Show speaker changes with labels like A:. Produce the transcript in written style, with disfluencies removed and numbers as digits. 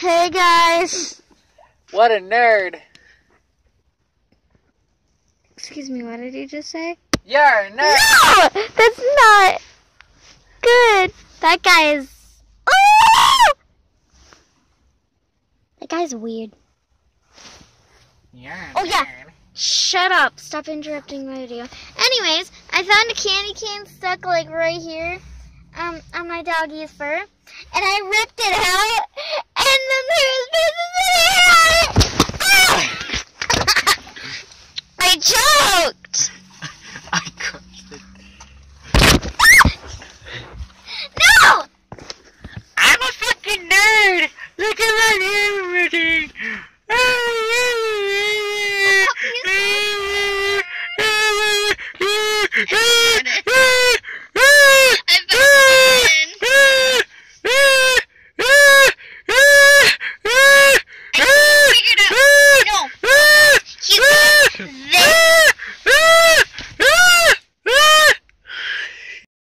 A: Hey guys.
B: What a nerd.
A: Excuse me, what did you just say?
B: You're a nerd.
A: No! That's not good. That guy is... That guy's weird.
B: You're a
A: Oh, yeah.
B: nerd.
A: Shut up. Stop interrupting my video. Anyways, I found a candy cane stuck like right here on my doggy's fur. And I ripped it